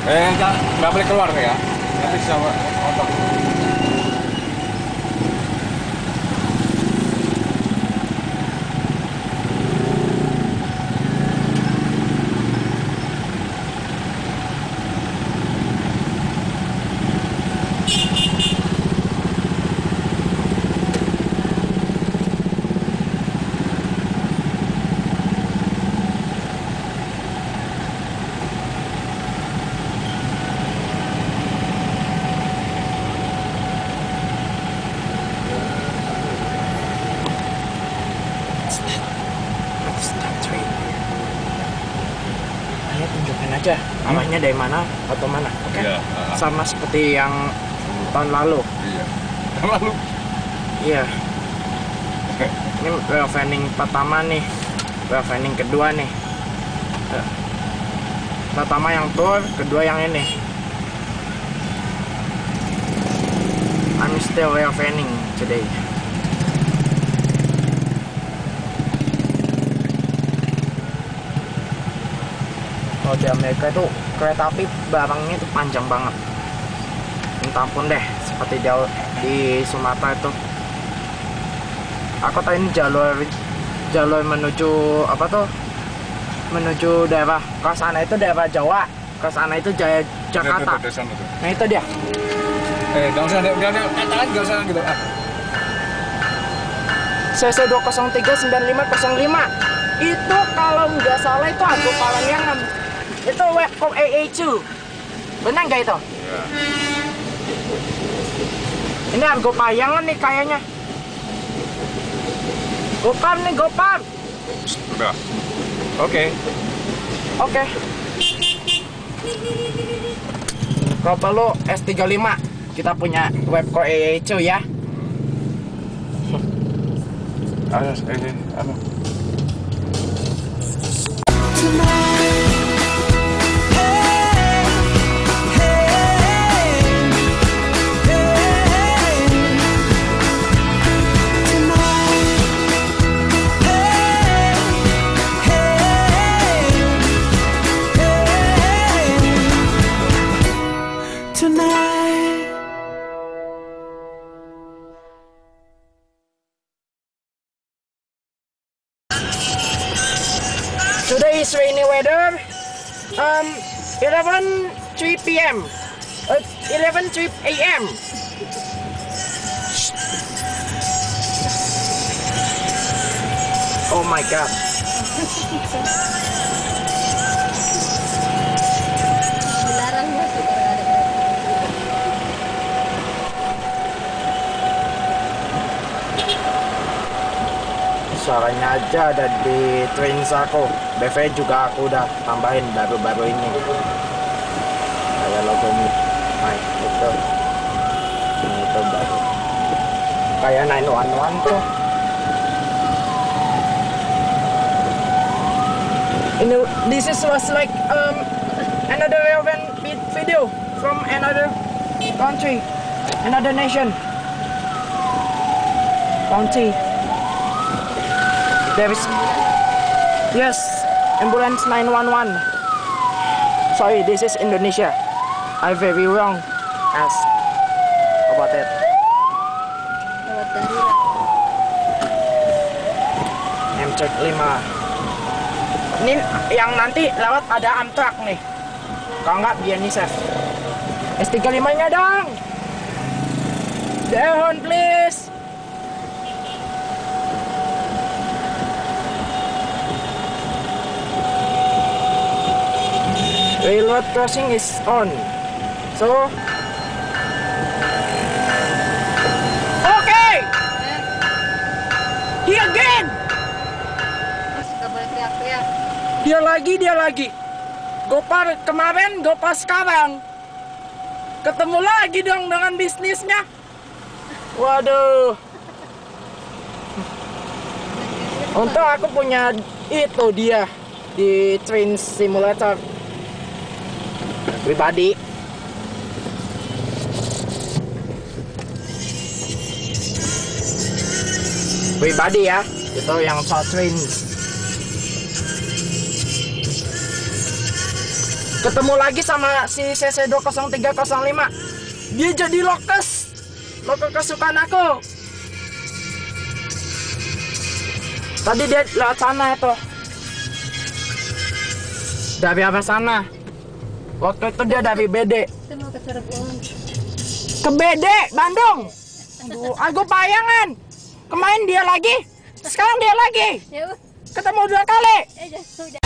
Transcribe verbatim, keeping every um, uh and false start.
Eh, nggak boleh keluar ya. Nanti sama motor. Aja arahnya dari mana atau mana, oke? Okay? Iya, uh, sama seperti yang tahun lalu. Iya. Tahun lalu. Iya. Ini wheel fanning pertama nih, wheel fanning kedua nih. Pertama yang tour, kedua yang ini. I'm still wheel fanning today. Kalau di Amerika itu kereta api barangnya itu panjang banget. Minta ampun deh, seperti di, di Sumatera itu. Aku tahu ini jalur jalur menuju apa tuh? Menuju daerah ke sana itu daerah Jawa, ke sana itu Jaya Jakarta. Nah itu dia. Eh, nggak usah, nggak usah, nggak usah gitu. Ah. C C dua nol tiga sembilan lima nol lima itu kalau nggak salah itu Argo Parahyangan. Itu webcom A A dua. Benar nggak itu? Iya. Ini Argo Parahyangan nih kayaknya. Gopam nih, Gopam. Udah. Oke. Okay. Oke. Okay. Kalau perlu S tiga puluh lima kita punya webcom A A dua ya. Ada, ini, apa? Today is rainy weather. Um, eleven three p m Uh, eleven three a m Oh my god. Dilarang masuk kalau ada suaranya aja ada di trains aku. B V juga aku udah tambahin baru-baru ini. Kayak locomotives. Nah, itu. Ini itu baru. Kayak nine one one tuh. In the, this is was like um another relevant video from another country, another nation. Country. There is yes, ambulance nine one one. Sorry, this is Indonesia. I very wrong as about it. lewat darurat. M C lima. Ini yang nanti lewat ada Amtrak nih. Kalau nggak Bienisef. S tiga puluh lima-nya dong. Dehon please. Railroad crossing is on. So okay. He again. Terus nggak boleh teriak-teriak. Dia lagi, dia lagi. Gopar kemarin, Gopar sekarang. Ketemu lagi dong dengan bisnisnya. Waduh. Untung aku punya itu dia di train simulator pribadi. Pribadi ya, itu yang short train. Ketemu lagi sama si C C dua nol tiga nol lima. Dia jadi lokes. Loko kesukaan aku. Tadi dia lewat sana itu. Dari arah sana. Waktu itu dia dari B D. Kita mau ke Cirebon. Ke B D, Bandung. Aduh, Argo Parahyangan. Kemarin dia lagi. Sekarang dia lagi. Ya, Ketemu dua kali. eh, sudah.